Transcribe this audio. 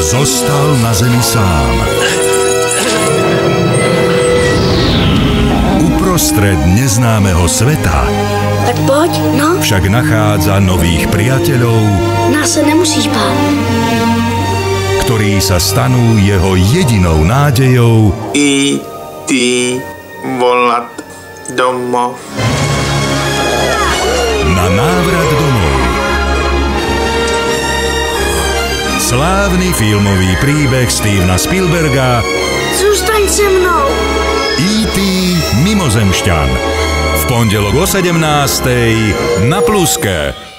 Zostal na zemi sám. Uprostred neznámeho sveta Tak poď, no. však nachádza nových priateľov, Nás sa nemusíš bát. ktorí sa stanú jeho jedinou nádejou I ty volať domov. na návrat domov. Slávny filmový príbeh Stevena Spielberga Zůstaň se mnou. E.T. Mimozemšťan. V pondelok o 17:00 na Pluske.